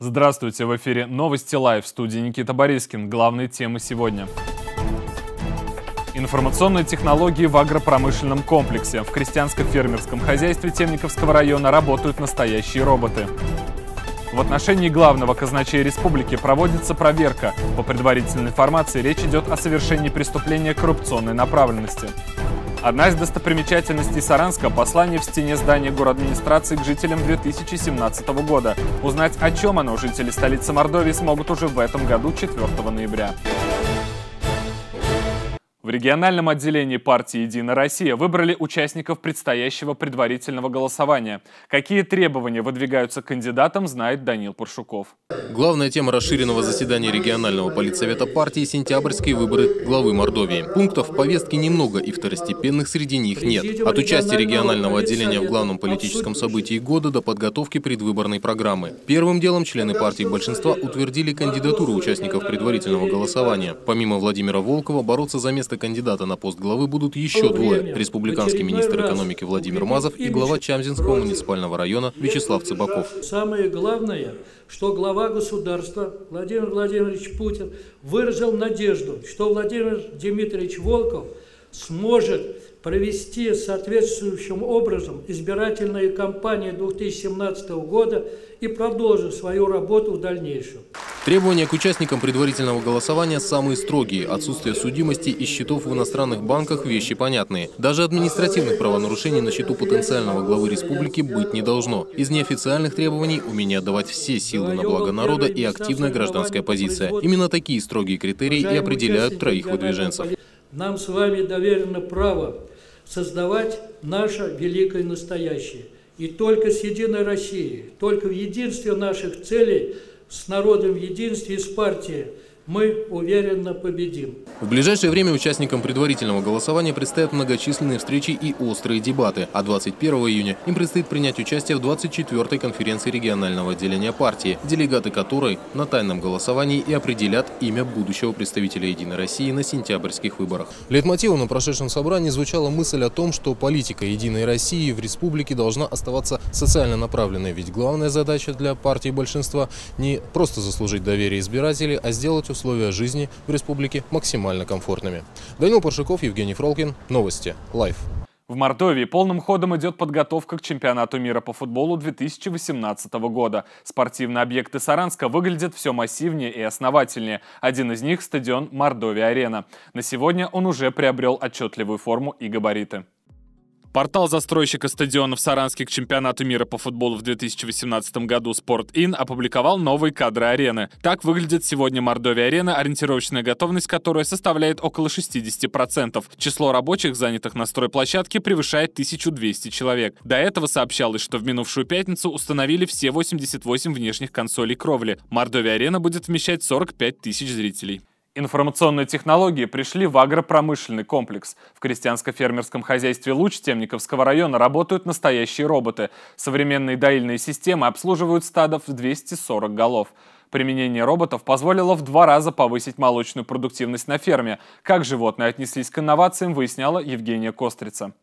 Здравствуйте, в эфире «Новости Лайв», в студии Никита Борискин. Главные темы сегодня. Информационные технологии в агропромышленном комплексе. В крестьянско-фермерском хозяйстве Темниковского района работают настоящие роботы. В отношении главного казначея республики проводится проверка. По предварительной информации речь идет о совершении преступления коррупционной направленности. Одна из достопримечательностей Саранска – послание в стене здания городадминистрации к жителям 2017 года. Узнать, о чем оно, жители столицы Мордовии смогут уже в этом году, 4 ноября. В региональном отделении партии «Единая Россия» выбрали участников предстоящего предварительного голосования. Какие требования выдвигаются к кандидатам, знает Данил Паршуков. Главная тема расширенного заседания регионального политсовета партии – сентябрьские выборы главы Мордовии. Пунктов в повестке немного и второстепенных среди них нет. От участия регионального отделения в главном политическом событии года до подготовки предвыборной программы. Первым делом члены партии большинства утвердили кандидатуру участников предварительного голосования. Помимо Владимира Волкова, бороться за место кандидата на пост главы будут еще двое – республиканский министр экономики Владимир Мазов и глава Чамзинского муниципального района Вячеслав Цыбаков. Самое главное, что глава государства Владимир Владимирович Путин выразил надежду, что Владимир Дмитриевич Волков сможет провести соответствующим образом избирательную кампанию 2017 года и продолжить свою работу в дальнейшем. Требования к участникам предварительного голосования самые строгие. Отсутствие судимости и счетов в иностранных банках – вещи понятные. Даже административных правонарушений на счету потенциального главы республики быть не должно. Из неофициальных требований – умение отдавать все силы на благо народа и активная гражданская позиция. Именно такие строгие критерии и определяют троих выдвиженцев. Нам с вами доверено право создавать наше великое настоящее. И только с Единой Россией, только в единстве наших целей, с народом в единстве и с партией мы уверенно победим. В ближайшее время участникам предварительного голосования предстоят многочисленные встречи и острые дебаты. А 21 июня им предстоит принять участие в 24-й конференции регионального отделения партии, делегаты которой на тайном голосовании и определят имя будущего представителя Единой России на сентябрьских выборах. Лейтмотивом на прошедшем собрании звучала мысль о том, что политика Единой России в республике должна оставаться социально направленной. Ведь главная задача для партии большинства не просто заслужить доверие избирателей, а сделать условия жизни в республике максимально комфортными. Данил Паршуков, Евгений Фролкин. Новости. Лайв. В Мордовии полным ходом идет подготовка к чемпионату мира по футболу 2018 года. Спортивные объекты Саранска выглядят все массивнее и основательнее. Один из них – стадион Мордовия-Арена. На сегодня он уже приобрел отчетливую форму и габариты. Портал застройщика стадиона в Саранске к чемпионату мира по футболу в 2018 году «Спорт.Ин» опубликовал новые кадры арены. Так выглядит сегодня Мордовия-Арена, ориентировочная готовность которой составляет около 60%. Число рабочих, занятых на стройплощадке, превышает 1200 человек. До этого сообщалось, что в минувшую пятницу установили все 88 внешних консолей кровли. Мордовия-Арена будет вмещать 45 тысяч зрителей. Информационные технологии пришли в агропромышленный комплекс. В крестьянско-фермерском хозяйстве «Луч» Темниковского района работают настоящие роботы. Современные доильные системы обслуживают стадо в 240 голов. Применение роботов позволило в 2 раза повысить молочную продуктивность на ферме. Как животные отнеслись к инновациям, выясняла Евгения Кострица.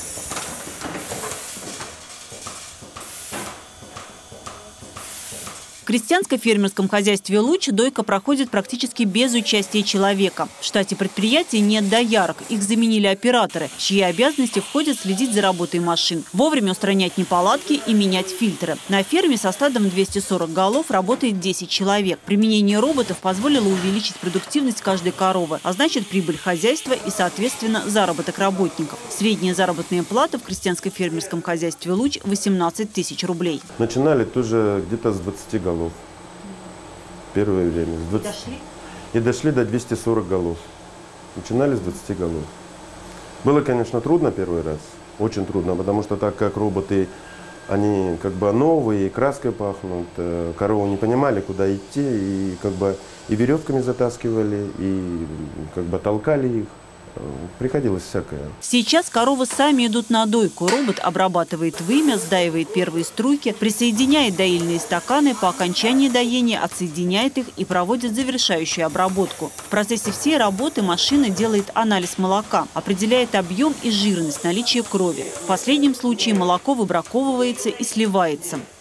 В крестьянско-фермерском хозяйстве «Луч» дойка проходит практически без участия человека. В штате предприятия нет доярок, их заменили операторы, чьи обязанности входят следить за работой машин, вовремя устранять неполадки и менять фильтры. На ферме со стадом 240 голов работает 10 человек. Применение роботов позволило увеличить продуктивность каждой коровы, а значит прибыль хозяйства и, соответственно, заработок работников. Средняя заработная плата в крестьянско-фермерском хозяйстве «Луч» – 18 тысяч рублей. Начинали тоже где-то с 20 голов. Первое время. И дошли до 240 голов. Начинали с 20 голов. Было, конечно, трудно первый раз. Очень трудно, потому что так как роботы, они как бы новые, краской пахнут, коровы не понимали, куда идти, и как бы и веревками затаскивали, и как бы толкали их. Приходилось всякое. Сейчас коровы сами идут на дойку. Робот обрабатывает вымя, сдаивает первые струйки, присоединяет доильные стаканы, по окончании доения отсоединяет их и проводит завершающую обработку. В процессе всей работы машина делает анализ молока, определяет объем и жирность, наличие крови. В последнем случае молоко выбраковывается и сливается.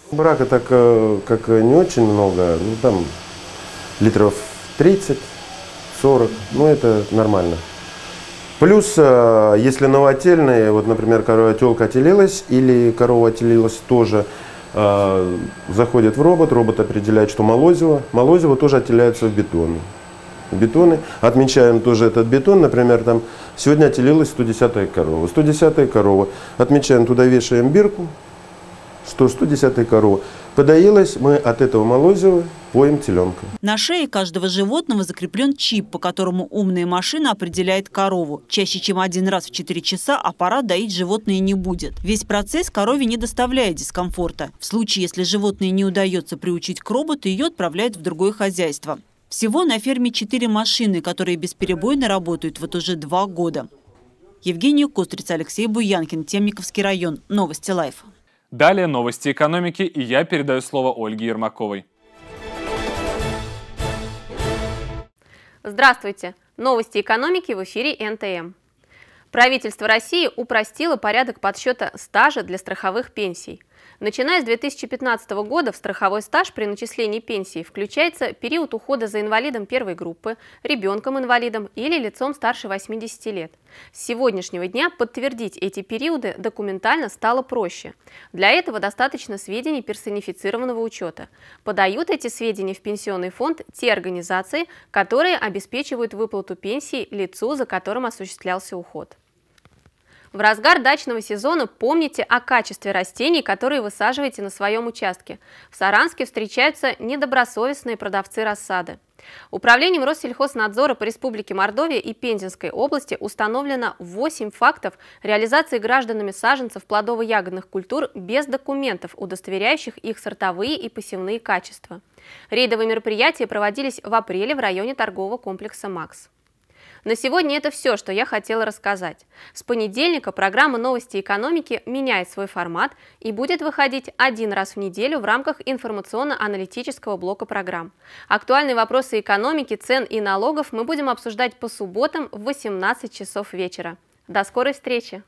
Брака так как не очень много, ну, там литров 30, 40, ну это нормально. Плюс, если новотельные, вот, например, телка отелилась или корова отелилась тоже, заходит в робот, робот определяет, что молозиво. Молозиво тоже отеляется в бетоны. Отмечаем тоже этот бетон, например, там сегодня отелилась 110-я корова. 110-я корова. Отмечаем, туда вешаем бирку, что 110-я корова. Подоилась, мы от этого молозива поем теленка. На шее каждого животного закреплен чип, по которому умная машина определяет корову. Чаще, чем один раз в 4 часа аппарат доить животное не будет. Весь процесс корове не доставляет дискомфорта. В случае, если животное не удается приучить к роботу, ее отправляют в другое хозяйство. Всего на ферме 4 машины, которые бесперебойно работают вот уже 2 года. Евгения Кострица, Алексей Буянкин, Темниковский район. Новости Лайф. Далее новости экономики, и я передаю слово Ольге Ермаковой. Здравствуйте! Новости экономики в эфире НТМ. Правительство России упростило порядок подсчета стажа для страховых пенсий. Начиная с 2015 года в страховой стаж при начислении пенсии включается период ухода за инвалидом первой группы, ребенком-инвалидом или лицом старше 80 лет. С сегодняшнего дня подтвердить эти периоды документально стало проще. Для этого достаточно сведений персонифицированного учета. Подают эти сведения в пенсионный фонд те организации, которые обеспечивают выплату пенсии лицу, за которым осуществлялся уход. В разгар дачного сезона помните о качестве растений, которые высаживаете на своем участке. В Саранске встречаются недобросовестные продавцы рассады. Управлением Россельхознадзора по Республике Мордовия и Пензенской области установлено 8 фактов реализации гражданами саженцев плодово-ягодных культур без документов, удостоверяющих их сортовые и посевные качества. Рейдовые мероприятия проводились в апреле в районе торгового комплекса «Макс». На сегодня это все, что я хотела рассказать. С понедельника программа «Новости экономики» меняет свой формат и будет выходить 1 раз в неделю в рамках информационно-аналитического блока программ. Актуальные вопросы экономики, цен и налогов мы будем обсуждать по субботам в 18 часов вечера. До скорой встречи!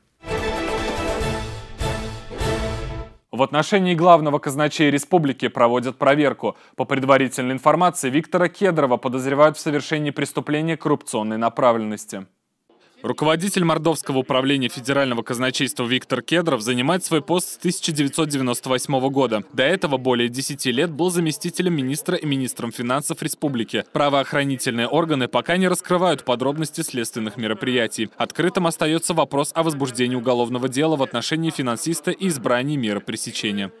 В отношении главного казначея республики проводят проверку. По предварительной информации, Виктора Кедрова подозревают в совершении преступления коррупционной направленности. Руководитель Мордовского управления федерального казначейства Виктор Кедров занимает свой пост с 1998 года. До этого более 10 лет был заместителем министра и министром финансов республики. Правоохранительные органы пока не раскрывают подробности следственных мероприятий. Открытым остается вопрос о возбуждении уголовного дела в отношении финансиста и избрании меры пресечения.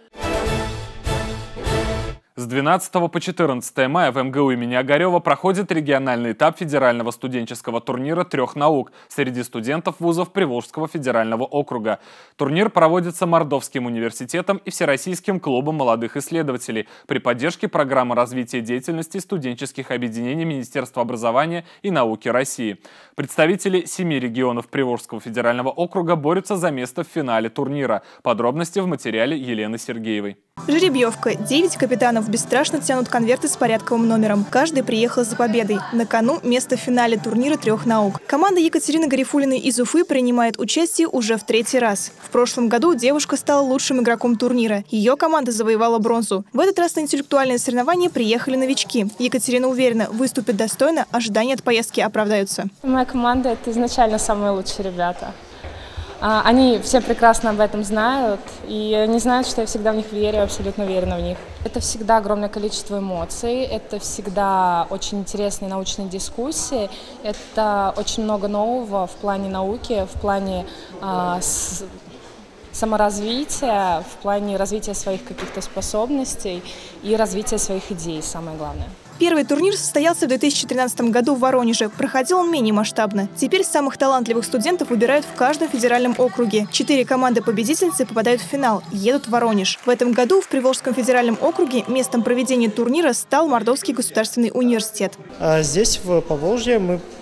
С 12 по 14 мая в МГУ имени Огарева проходит региональный этап федерального студенческого турнира «Трех наук» среди студентов вузов Приволжского федерального округа. Турнир проводится Мордовским университетом и Всероссийским клубом молодых исследователей при поддержке программы развития деятельности студенческих объединений Министерства образования и науки России. Представители 7 регионов Приволжского федерального округа борются за место в финале турнира. Подробности в материале Елены Сергеевой. Жеребьевка. 9 капитанов бесстрашно тянут конверты с порядковым номером. Каждый приехал за победой. На кону место в финале турнира «Трех наук». Команда Екатерины Гарифуллиной из Уфы принимает участие уже в 3-й раз. В прошлом году девушка стала лучшим игроком турнира. Ее команда завоевала бронзу. В этот раз на интеллектуальные соревнования приехали новички. Екатерина уверена, выступит достойно, ожидания от поездки оправдаются. Моя команда – это изначально самые лучшие ребята. Они все прекрасно об этом знают, и они знают, что я всегда в них верю, абсолютно уверена в них. Это всегда огромное количество эмоций, это всегда очень интересные научные дискуссии, это очень много нового в плане науки, в плане саморазвития, в плане развития своих каких-то способностей и развития своих идей, самое главное. Первый турнир состоялся в 2013 году в Воронеже. Проходил он менее масштабно. Теперь самых талантливых студентов выбирают в каждом федеральном округе. 4 команды-победительницы попадают в финал, едут в Воронеж. В этом году в Приволжском федеральном округе местом проведения турнира стал Мордовский государственный университет. Здесь, в Поволжье, мы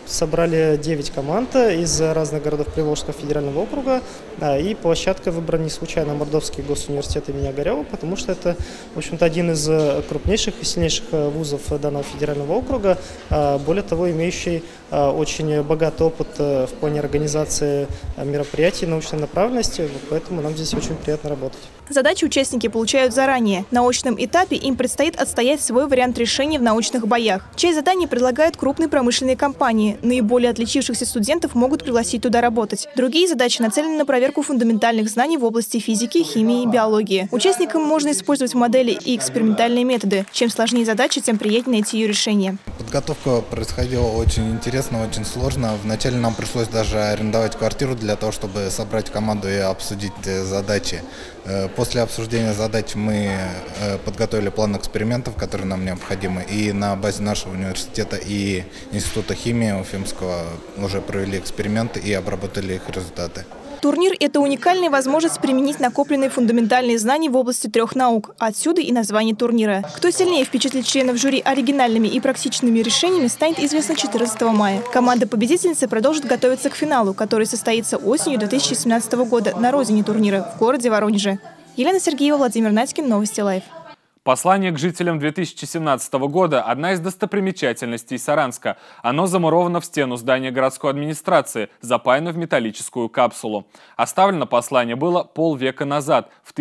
собрали 9 команд из разных городов Приволжского федерального округа, и площадкой выбран не случайно Мордовский госуниверситет имени Огарева, потому что это, в общем-то, один из крупнейших и сильнейших вузов данного федерального округа, более того, имеющий очень богатый опыт в плане организации мероприятий научной направленности, поэтому нам здесь очень приятно работать. Задачи участники получают заранее. На очном этапе им предстоит отстоять свой вариант решения в научных боях. Часть заданий предлагают крупные промышленные компании. Наиболее отличившихся студентов могут пригласить туда работать. Другие задачи нацелены на проверку фундаментальных знаний в области физики, химии и биологии. Участникам можно использовать модели и экспериментальные методы. Чем сложнее задача, тем приятнее найти ее решение. Подготовка происходила очень интересно, очень сложно. Вначале нам пришлось даже арендовать квартиру для того, чтобы собрать команду и обсудить задачи. После обсуждения задач мы подготовили план экспериментов, которые нам необходимы. И на базе нашего университета и Института химии Уфимского уже провели эксперименты и обработали их результаты. Турнир – это уникальная возможность применить накопленные фундаментальные знания в области 3 наук. Отсюда и название турнира. Кто сильнее впечатлит членов жюри оригинальными и практичными решениями, станет известно 14 мая. Команда-победительницы продолжит готовиться к финалу, который состоится осенью 2017 года на родине турнира в городе Воронеже. Елена Сергеева, Владимир Надькин, Новости Лайв. Послание к жителям 2017 года – одна из достопримечательностей Саранска. Оно замуровано в стену здания городской администрации, запаяно в металлическую капсулу. Оставлено послание было полвека назад, в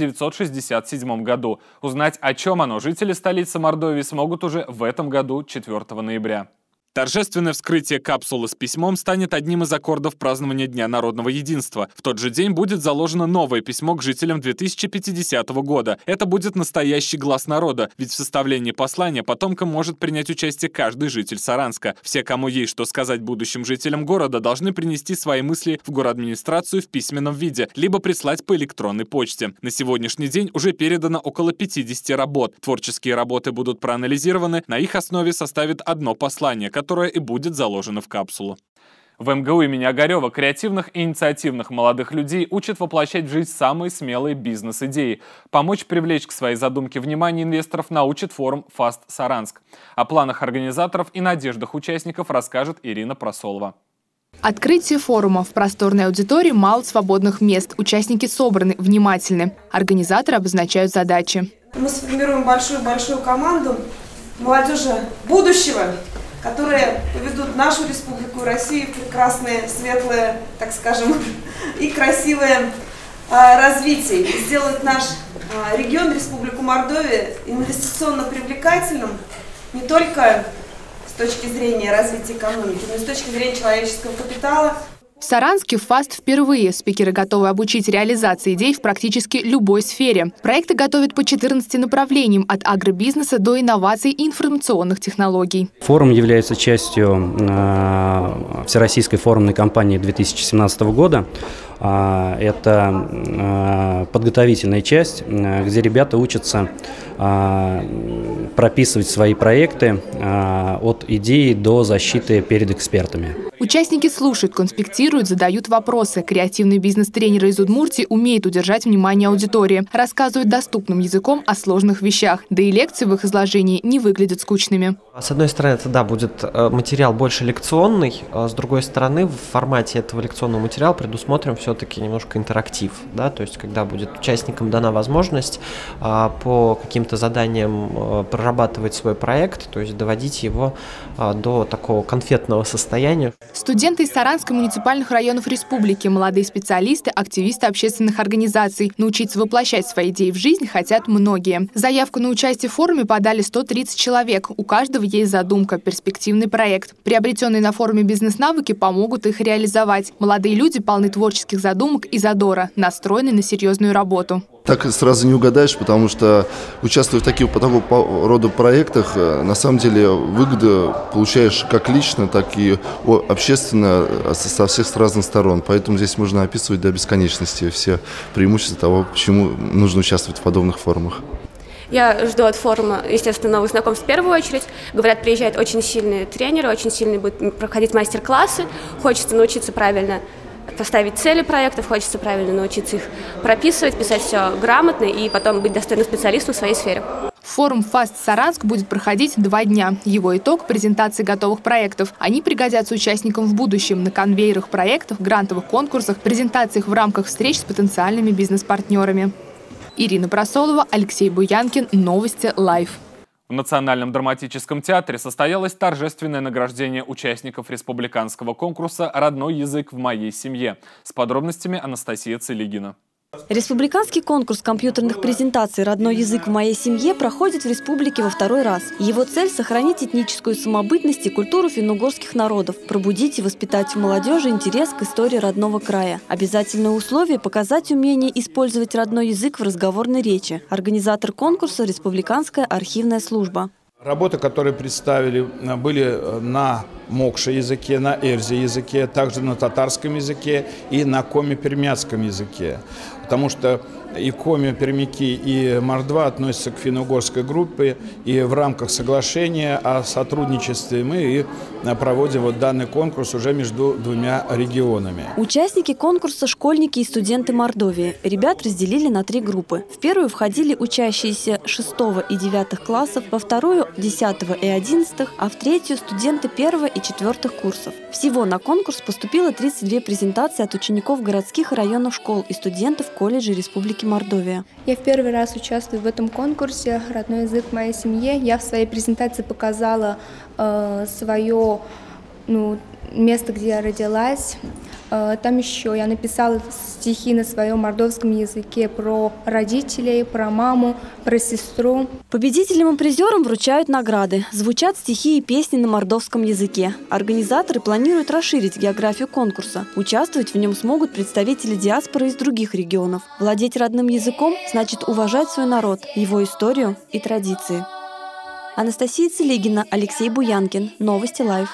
1967 году. Узнать, о чем оно, жители столицы Мордовии смогут уже в этом году, 4 ноября. Торжественное вскрытие капсулы с письмом станет одним из аккордов празднования Дня народного единства. В тот же день будет заложено новое письмо к жителям 2050 года. Это будет настоящий глас народа, ведь в составлении послания потомкам может принять участие каждый житель Саранска. Все, кому есть что сказать будущим жителям города, должны принести свои мысли в городадминистрацию в письменном виде, либо прислать по электронной почте. На сегодняшний день уже передано около 50 работ. Творческие работы будут проанализированы, на их основе составит одно послание, которое и будет заложено в капсулу. В МГУ имени Огарева креативных и инициативных молодых людей учат воплощать в жизнь самые смелые бизнес-идеи. Помочь привлечь к своей задумке внимание инвесторов научит форум «Фаст Саранск». О планах организаторов и надеждах участников расскажет Ирина Просолова. Открытие форума. В просторной аудитории мало свободных мест. Участники собраны, внимательны. Организаторы обозначают задачи. Мы сформируем большую команду молодежи будущего, которые поведут нашу республику Россию в прекрасное, светлое, так скажем, и красивое развитие. И сделают наш регион, Республику Мордовия, инвестиционно привлекательным не только с точки зрения развития экономики, но и с точки зрения человеческого капитала. В Саранске ФАСТ впервые. Спикеры готовы обучить реализации идей в практически любой сфере. Проекты готовят по 14 направлениям – от агробизнеса до инноваций и информационных технологий. Форум является частью Всероссийской форумной кампании 2017 года. Это подготовительная часть, где ребята учатся прописывать свои проекты от идеи до защиты перед экспертами. Участники слушают, конспектируют, задают вопросы. Креативный бизнес-тренер из Удмуртии умеет удержать внимание аудитории, рассказывает доступным языком о сложных вещах. Да и лекции в их изложении не выглядят скучными. С одной стороны, это будет материал больше лекционный, с другой стороны, в формате этого лекционного материала предусмотрим все-таки немножко интерактив. Да? То есть, когда будет участникам дана возможность по каким-то заданиям прорабатывать свой проект, то есть доводить его до такого конфетного состояния. Студенты из Саранска и муниципальных районов республики, молодые специалисты, активисты общественных организаций. Научиться воплощать свои идеи в жизнь хотят многие. Заявку на участие в форуме подали 130 человек. У каждого есть задумка, перспективный проект. Приобретенные на форуме бизнес-навыки помогут их реализовать. Молодые люди полны творческих задумок и задора, настроены на серьезную работу. Так сразу не угадаешь, потому что, участвуя в такого рода проектах, на самом деле выгоду получаешь как лично, так и общественно со всех разных сторон. Поэтому здесь можно описывать до бесконечности все преимущества того, почему нужно участвовать в подобных форумах. Я жду от форума, естественно, новых знакомств в первую очередь. Говорят, приезжают очень сильные тренеры, очень сильные будут проходить мастер-классы. Хочется научиться правильно поставить цели проектов, хочется правильно научиться их прописывать, писать все грамотно и потом быть достойным специалистом в своей сфере. Форум «Фаст Саранск» будет проходить 2 дня. Его итог – презентации готовых проектов. Они пригодятся участникам в будущем на конвейерах проектов, грантовых конкурсах, презентациях в рамках встреч с потенциальными бизнес-партнерами. Ирина Просолова, Алексей Буянкин. Новости Лайв. В Национальном драматическом театре состоялось торжественное награждение участников республиканского конкурса «Родной язык в моей семье». С подробностями Анастасия Целигина. Республиканский конкурс компьютерных презентаций «Родной язык в моей семье» проходит в республике во 2-й раз. Его цель – сохранить этническую самобытность и культуру финно-угорских народов, пробудить и воспитать в молодежи интерес к истории родного края. Обязательное условие – показать умение использовать родной язык в разговорной речи. Организатор конкурса – Республиканская архивная служба. Работы, которые представили, были на мокше языке, на эрзе языке, также на татарском языке и на коми-пермяцком языке. Потому что и коми-пермяки, и мордва относятся к финно-угорской группе, и в рамках соглашения о сотрудничестве мы и проводим данный конкурс уже между 2 регионами. Участники конкурса – школьники и студенты Мордовии. Ребят разделили на 3 группы. В первую входили учащиеся 6 и 9 классов, во вторую – 10 и 11, а в третью – студенты 1 и 4 курсов. Всего на конкурс поступило 32 презентации от учеников городских и районных школ и студентов колледжа Республики Мордовия. Я в первый раз участвую в этом конкурсе «Родной язык в моей семье». Я в своей презентации показала свое место, где я родилась. Там еще я написала стихи на своем мордовском языке про родителей, про маму, про сестру. Победителям и призерам вручают награды. Звучат стихи и песни на мордовском языке. Организаторы планируют расширить географию конкурса. Участвовать в нем смогут представители диаспоры из других регионов. Владеть родным языком значит уважать свой народ, его историю и традиции. Анастасия Целигина, Алексей Буянкин. Новости Лайв.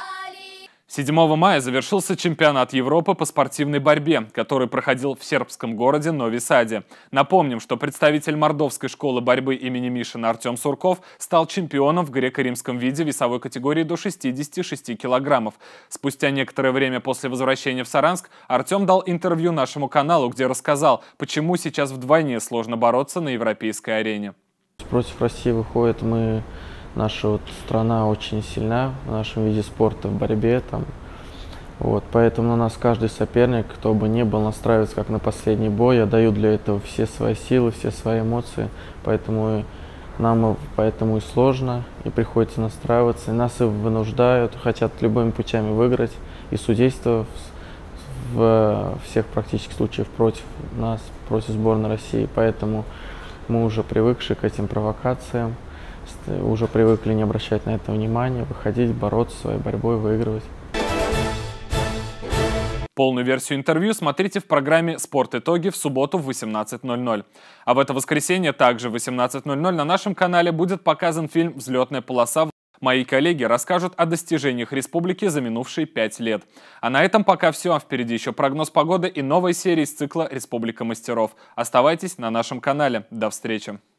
7 мая завершился чемпионат Европы по спортивной борьбе, который проходил в сербском городе Нови Саде. Напомним, что представитель мордовской школы борьбы имени Мишина Артем Сурков стал чемпионом в греко-римском виде весовой категории до 66 килограммов. Спустя некоторое время после возвращения в Саранск Артем дал интервью нашему каналу, где рассказал, почему сейчас вдвойне сложно бороться на европейской арене. Против России выходит наша страна очень сильна в нашем виде спорта, в борьбе. Поэтому на нас каждый соперник, кто бы ни был, настраивается как на последний бой. Я даю для этого все свои силы, все свои эмоции. Поэтому нам и сложно, и приходится настраиваться. И нас и вынуждают, хотят любыми путями выиграть. И судейство в всех практически случаях против нас, против сборной России. Поэтому мы уже привыкшие к этим провокациям. Уже привыкли не обращать на это внимания, выходить, бороться своей борьбой, выигрывать. Полную версию интервью смотрите в программе «Спорт-итоги» в субботу в 18:00. А в это воскресенье также в 18:00 на нашем канале будет показан фильм «Взлетная полоса». Мои коллеги расскажут о достижениях республики за минувшие 5 лет. А на этом пока все. Впереди еще прогноз погоды и новая серия из цикла «Республика мастеров». Оставайтесь на нашем канале. До встречи.